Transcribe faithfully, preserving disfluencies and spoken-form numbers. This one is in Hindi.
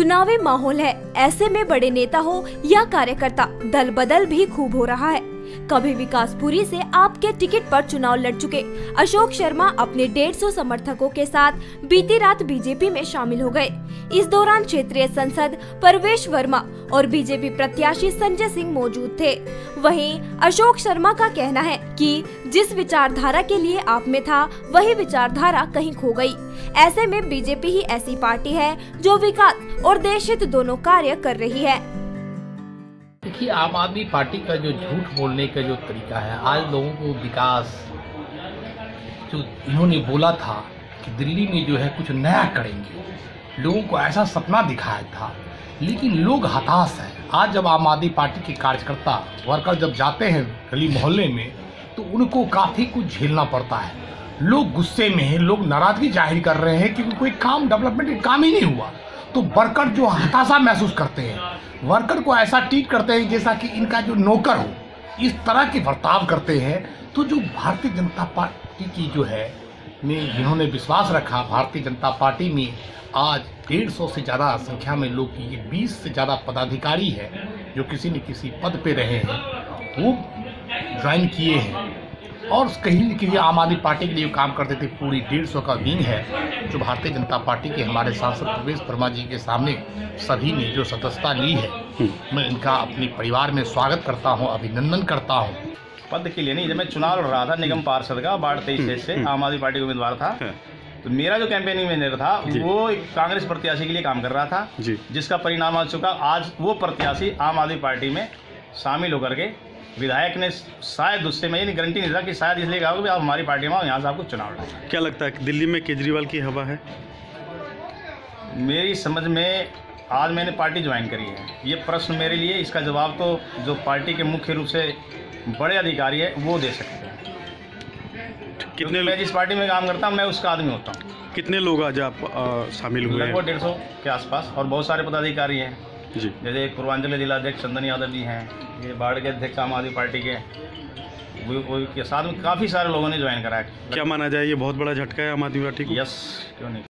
चुनावी माहौल है, ऐसे में बड़े नेता हो या कार्यकर्ता, दल बदल भी खूब हो रहा है। कभी विकासपुरी से आपके टिकट पर चुनाव लड़ चुके अशोक शर्मा अपने डेढ़ सौ समर्थकों के साथ बीती रात बीजेपी में शामिल हो गए। इस दौरान क्षेत्रीय सांसद परवेश वर्मा और बीजेपी प्रत्याशी संजय सिंह मौजूद थे। वहीं अशोक शर्मा का कहना है कि जिस विचारधारा के लिए आप में था, वही विचारधारा कहीं खो गई। ऐसे में बीजेपी ही ऐसी पार्टी है जो विकास और देश हित दोनों कार्य कर रही है। देखिए, आम आदमी पार्टी का जो झूठ बोलने का जो तरीका है, आज लोगों को विकास जो इन्होंने बोला था कि दिल्ली में जो है कुछ नया करेंगे, लोगों को ऐसा सपना दिखाया था, लेकिन लोग हताश हैं। आज जब आम आदमी पार्टी के कार्यकर्ता वर्कर जब जाते हैं गली मोहल्ले में, तो उनको काफ़ी कुछ झेलना पड़ता है। लोग गुस्से में हैं, लोग नाराजगी जाहिर कर रहे हैं क्योंकि कोई काम डेवलपमेंट काम ही नहीं हुआ। तो वर्कर जो हताशा महसूस करते हैं, वर्कर को ऐसा ट्रीट करते हैं जैसा कि इनका जो नौकर हो, इस तरह के बर्ताव करते हैं। तो जो भारतीय जनता पार्टी की जो है में जिन्होंने विश्वास रखा, भारतीय जनता पार्टी में आज डेढ़ सौ से ज़्यादा संख्या में लोग की, ये बीस से ज़्यादा पदाधिकारी है जो किसी न किसी पद पे रहे हैं, वो ज्वाइन किए हैं और कहीं न कहीं आम आदमी पार्टी के लिए काम करते थे। पूरी डेढ़ सौ का विंग है जो भारतीय जनता पार्टी के हमारे सांसद परवेश वर्मा जी के सामने सभी ने जो सदस्यता ली है, मैं इनका अपने परिवार में स्वागत करता हूं, अभिनंदन करता हूं। पद के लिए नहीं, जब मैं चुनाव लड़ रहा था निगम पार्षद का वार्ड तेईस से आम आदमी पार्टी का उम्मीदवार था, तो मेरा जो कैंपेनिंग मैनेजर था वो एक कांग्रेस प्रत्याशी के लिए काम कर रहा था, जिसका परिणाम आ चुका। आज वो प्रत्याशी आम आदमी पार्टी में शामिल होकर के विधायक ने शायद उससे मैं ये गारंटी नहीं था कि शायद इसलिए कहा कि आप हमारी पार्टी में आओ, यहाँ से आपको चुनाव लड़ना। क्या लगता है दिल्ली में केजरीवाल की हवा है? मेरी समझ में आज मैंने पार्टी ज्वाइन करी है, ये प्रश्न मेरे लिए, इसका जवाब तो जो पार्टी के मुख्य रूप से बड़े अधिकारी है वो दे सकते हैं। कितने मैं जिस पार्टी में काम करता हूँ मैं उसका आदमी होता हूँ। कितने लोग आज आप शामिल हुए? लगभग डेढ़ सौ के आसपास, और बहुत सारे पदाधिकारी हैं जी, जैसे पूर्वांचल जिला अध्यक्ष चंदन यादव जी हैं, ये बाढ़ के अध्यक्ष आम आदमी पार्टी के, वो, वो के साथ में काफ़ी सारे लोगों ने ज्वाइन करा है। क्या माना जाए ये बहुत बड़ा झटका है आम आदमी पार्टी को? यस, क्यों नहीं।